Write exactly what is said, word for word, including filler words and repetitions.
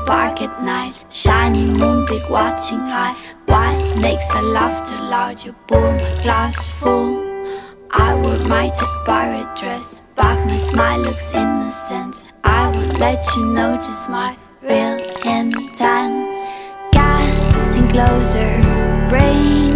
park at night. Shiny moon, big watching high. Wine makes our laughter loud. You pour my glass full. I wore my Ted pirate dress, but my smile looks innocent. I would let you know just my real intent. Getting closer, breathe.